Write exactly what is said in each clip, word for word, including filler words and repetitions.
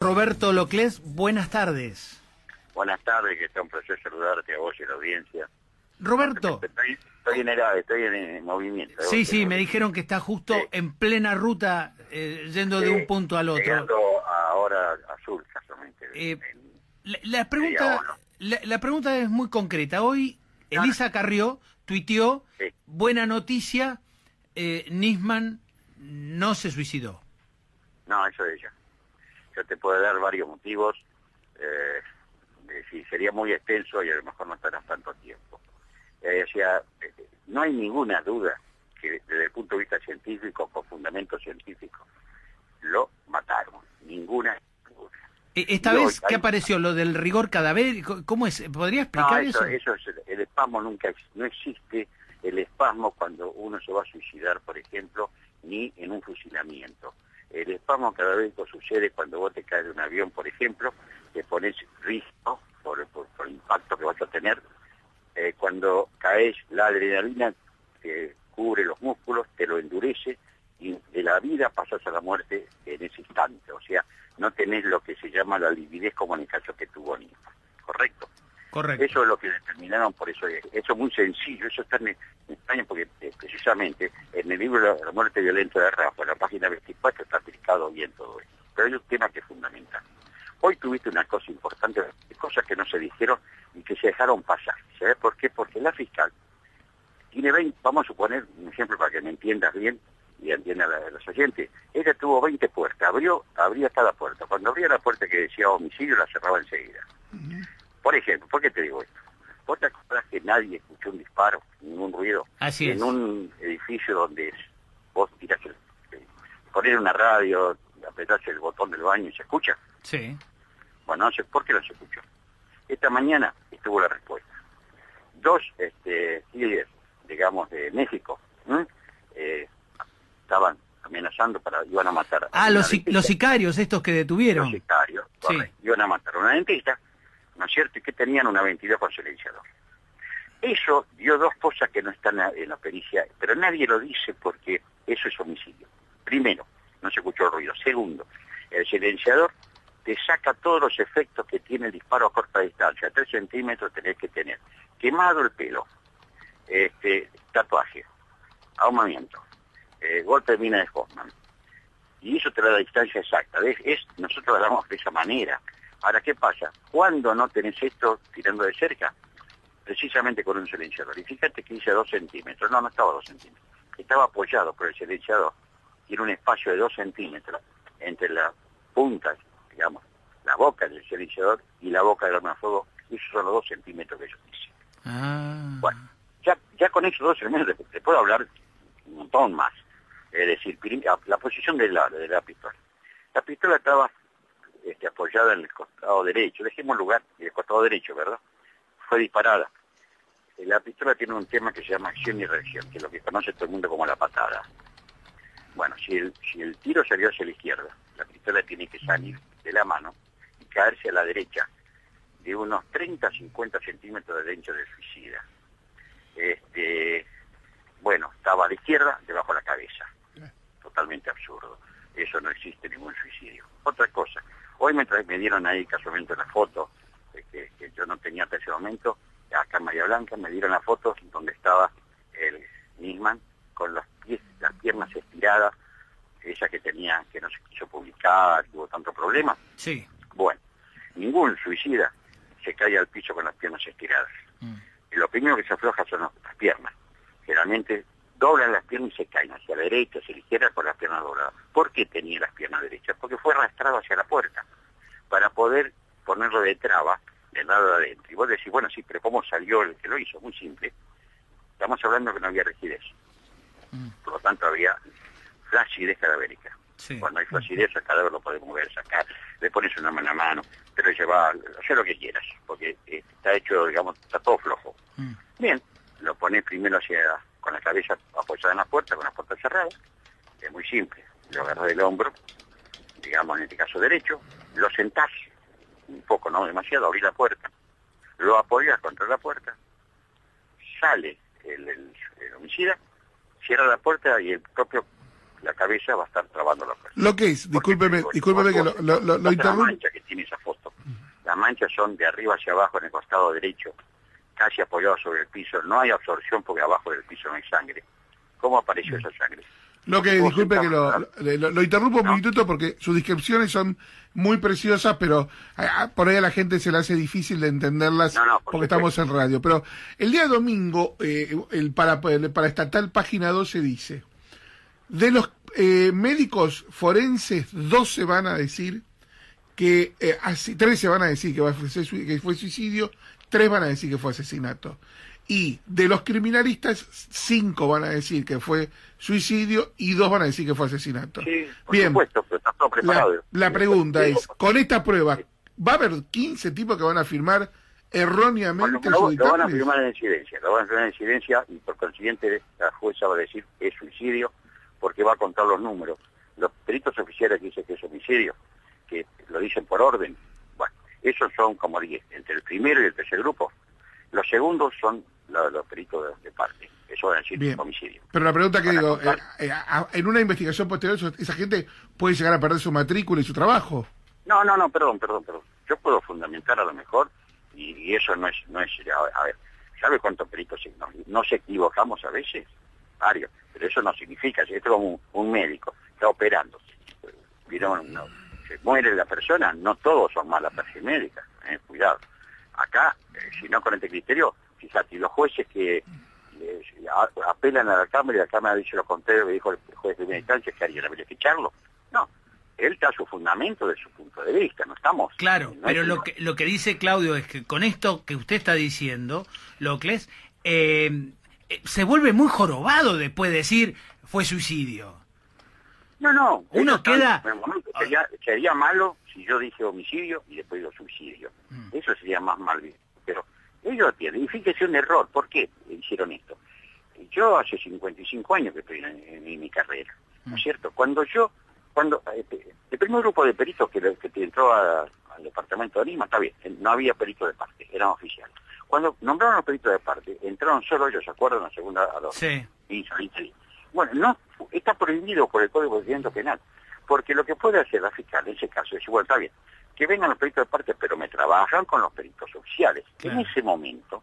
Roberto Loclés, buenas tardes. Buenas tardes, que está un placer saludarte a vos y a la audiencia. Roberto. Estoy, estoy en edad, estoy en, en movimiento. Sí, sí, me movimiento. dijeron que está justo sí. en plena ruta, eh, yendo sí, de un punto al otro. Llegando ahora a sur, casualmente. Eh, la, la, pregunta, la, la pregunta es muy concreta. Hoy Elisa Carrió tuiteó, sí. buena noticia, eh, Nisman no se suicidó. No, eso es ella. Yo te puedo dar varios motivos. Eh, sí, sería muy extenso y a lo mejor no estarás tanto tiempo. Eh, o sea, eh, no hay ninguna duda que desde el punto de vista científico, con fundamento científico, lo mataron. Ninguna duda. ¿Esta y vez hoy, qué hay... apareció? ¿Lo del rigor cadavérico? ¿Cómo es? ¿Podría explicar no, eso? eso? eso es, el espasmo nunca, no existe el espasmo cuando uno se va a suicidar, por ejemplo, ni en un fusilamiento. El espasmo cadavérico sucede cuando vos te caes de un avión, por ejemplo, te pones riesgo por, por, por el impacto que vas a tener. Eh, cuando caes, la adrenalina te cubre los músculos, te lo endurece, y de la vida pasas a la muerte en ese instante. O sea, no tenés lo que se llama la lividez como en el caso que tuvo Nisman. ¿Correcto? Correcto. Eso es lo que determinaron, por eso es, eso es muy sencillo, eso está en, en España porque eh, precisamente en el libro La, la muerte violenta de Rafa, en la página veinticuatro, está explicado bien todo esto. Pero hay un tema que es fundamental. Hoy tuviste una cosa importante, cosas que no se dijeron y que se dejaron pasar. ¿Sabes por qué? Porque la fiscal tiene veinte, vamos a suponer un ejemplo para que me entiendas bien y entiendan a los oyentes. Ella tuvo veinte puertas, abrió, abría cada puerta. Cuando abría la puerta que decía homicidio, la cerraba enseguida. Uh-huh. Por ejemplo, ¿por qué te digo esto? ¿Vos te acordás que nadie escuchó un disparo, ningún ruido? Así en es. un edificio donde vos tirás el, eh, poner una radio, apretás el botón del baño y se escucha? Sí. Bueno, no sé por qué no se escuchó. Esta mañana estuvo la respuesta. Dos este, líderes, digamos, de México, eh, estaban amenazando para, iban a matar a Ah, los, los sicarios estos que detuvieron. Los sicarios, sí. Iban a matar a una dentista, ¿no es cierto? Y que tenían una veintidós con silenciador. Eso dio dos cosas que no están en la pericia, pero nadie lo dice porque eso es homicidio. Primero, no se escuchó el ruido. Segundo, el silenciador te saca todos los efectos que tiene el disparo a corta distancia. Tres centímetros tenés que tener. Quemado el pelo, este, tatuaje, ahumamiento, eh, golpe de mina de Hoffman. Y eso te da la distancia exacta. ¿Ves? Es, nosotros lo damos de esa manera. Ahora, ¿qué pasa? Cuando no tenés esto tirando de cerca, precisamente con un silenciador. Y fíjate que dice dos centímetros. No, no estaba dos centímetros. Estaba apoyado por el silenciador. Tiene un espacio de dos centímetros entre las puntas, digamos, la boca del silenciador y la boca del arma de fuego. Esos son los dos centímetros que ellos dicen. Ah. Bueno, ya, ya con esos dos elementos te, te puedo hablar un montón más. Es decir, la posición de la, de la pistola. La pistola estaba este, apoyada en el costado derecho. Dejemos lugar en el costado derecho, ¿verdad? Fue disparada. La pistola tiene un tema que se llama acción y reacción, que es lo que conoce todo el mundo como la patada. Bueno, si el, si el tiro salió hacia la izquierda, la pistola tiene que salir de la mano y caerse a la derecha, de unos treinta a cincuenta centímetros de ancho del suicida. Este, bueno, estaba a la izquierda, debajo de la cabeza. Totalmente absurdo. Eso no existe ningún suicidio. Otra cosa, hoy mientras me dieron ahí casualmente la foto, eh, que, que yo no tenía hasta ese momento, acá en María Blanca, me dieron la foto donde estaba el Nisman con los pies, las piernas estiradas, esa que tenía, que no se quiso publicar, tuvo tanto problema. Sí. Bueno, ningún suicida se cae al piso con las piernas estiradas. Mm. Y lo primero que se afloja son las piernas. Generalmente doblan las piernas y se caen hacia la derecha, hacia la izquierda con las piernas dobladas. ¿Por qué tenía las piernas derechas? Porque fue arrastrado hacia la puerta para poder ponerlo de traba del lado de adentro. Y vos decís, bueno, sí, pero ¿cómo salió el que lo hizo? Muy simple. Estamos hablando que no había rigidez. Mm. Por lo tanto, había flacidez cadavérica. Sí. Cuando hay flacidez, el cadáver lo podés mover, sacar, le pones una mano a mano, pero lleva, hacer lo que quieras, porque está hecho, digamos, está todo flojo. Mm. Bien, lo pones primero hacia, con la cabeza apoyada en la puerta, con la puerta cerrada, es muy simple. Lo agarras del hombro, digamos, en este caso derecho, lo sentás, un poco, no demasiado, abrís la puerta, lo apoyas contra la puerta, sale el, el, el homicida, cierra la puerta y el propio la cabeza va a estar trabando la persona. Lo que es, discúlpeme, Porque, discúlpeme que lo, lo, lo, lo interrumpo. La mancha que tiene esa foto. Las manchas son de arriba hacia abajo en el costado derecho, casi apoyado sobre el piso. No hay absorción porque abajo del piso no hay sangre. ¿Cómo apareció esa sangre? Lo que, disculpe que lo, lo, lo interrumpo un ¿No? minutito porque sus descripciones son muy preciosas, pero a, por ahí a la gente se le hace difícil de entenderlas no, no, por porque supuesto. estamos en radio. Pero el día domingo, eh, el para, el para estatal página doce dice, de los eh, médicos forenses, doce van a decir que, eh, así, trece van a decir que, va a ser, que fue suicidio, tres van a decir que fue asesinato. Y de los criminalistas, cinco van a decir que fue suicidio y dos van a decir que fue asesinato. Sí, por Bien, supuesto, pero está todo preparado. la, la pregunta es, con esta prueba, ¿va a haber quince tipos que van a firmar erróneamente Bueno, su lo, lo van a dictamen? firmar en incidencia, lo van a firmar en incidencia y por consiguiente la jueza va a decir es suicidio porque va a contar los números. Los peritos oficiales que dicen que es homicidio, que lo dicen por orden, bueno, esos son como diez, entre el primero y el tercer grupo. Los segundos son los, los peritos de, de parte, eso van a decir Bien. homicidio. Pero la pregunta que Van a digo, contar. eh, eh, a- en una investigación posterior, eso- esa gente puede llegar a perder su matrícula y su trabajo. No, no, no, perdón, perdón, perdón. Yo puedo fundamentar a lo mejor y, y eso no es, no es, a, a ver, ¿sabe cuántos peritos se- nos, nos equivocamos a veces? Varios, pero eso no significa, si esto es como un, un médico, está operando, vieron, no, se muere la persona, no todos son malas personas médicas, eh, cuidado. Acá, eh, si no con este criterio, fíjate, los jueces que eh, a- apelan a la Cámara y la Cámara dice lo contrario, que dijo el juez de primera instancia, que harían, habría que echarlo. No, él está a su fundamento de su punto de vista, no estamos... Claro, no pero es lo una- que, lo que dice Claudio es que con esto que usted está diciendo, Locles, eh, eh, se vuelve muy jorobado después de decir fue suicidio. No, no. Uno eso está- queda- en el momento Sería, sería malo si yo dije homicidio y después digo suicidio. Mm. Eso sería más mal visto. Pero ellos tienen, y fíjese un error, ¿por qué hicieron esto? Yo hace cincuenta y cinco años que estoy en, en- en mi carrera, ¿no es cierto? Cuando yo, cuando eh, el primer grupo de peritos que, que entró a- al departamento de Lima, está bien, no había peritos de parte, eran oficiales. Cuando nombraron los peritos de parte, entraron solo ellos, ¿se acuerdan? A segunda, a los Sí. quince, veinte días. Bueno, no, está prohibido por el Código de Procedimiento Penal, porque lo que puede hacer la fiscal en ese caso es, bueno, está bien, que vengan los peritos de parte, pero me trabajan con los peritos oficiales. Claro. En ese momento,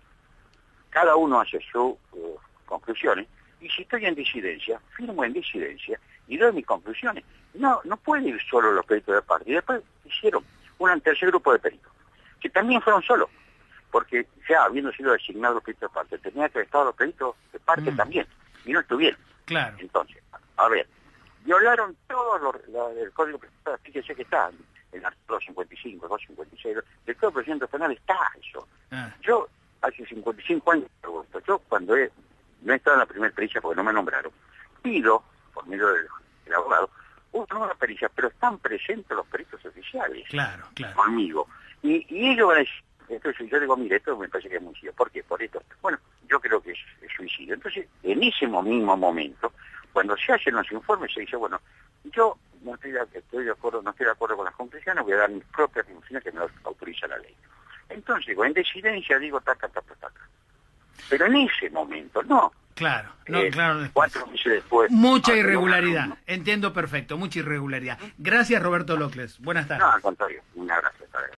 cada uno hace sus uh, conclusiones, y si estoy en disidencia, firmo en disidencia y doy mis conclusiones. No, no pueden ir solo los peritos de parte. Y después hicieron un tercer grupo de peritos, que también fueron solos, porque ya habiendo sido designados los peritos de parte, tenía que haber estado los peritos de parte Mm. también, y no estuvieron. Claro. Entonces, a ver, violaron todo lo, lo- el Código Penal, fíjese que está, en el artículo cincuenta y cinco, doscientos cincuenta y seis, del Código de Procedimiento Penal está eso. Ah, Yo, hace cincuenta y cinco años, yo cuando he, no he estado en la primera pericia porque no me nombraron, pido, por medio del, del abogado, una nueva pericia, pero están presentes los peritos oficiales claro, claro. conmigo. Y, y ellos van a decir, entonces yo digo, mire, esto me parece que es suicidio. ¿Por qué? Por esto. Bueno, yo creo que es, es suicidio. Entonces, en ese mismo momento, cuando se hacen los informes, se dice, bueno, yo no estoy de, estoy de acuerdo, no estoy de acuerdo con las conclusiones, voy a dar mis propias conclusiones que me las autoriza la ley. Entonces, digo, en disidencia digo taca, taca, taca. Pero en ese momento, no. Claro, no, Eh, claro. después. cuatro meses después. Mucha ah, irregularidad, no, entiendo perfecto, mucha irregularidad. Gracias, Roberto Locles. Buenas tardes. no, al contrario, un abrazo.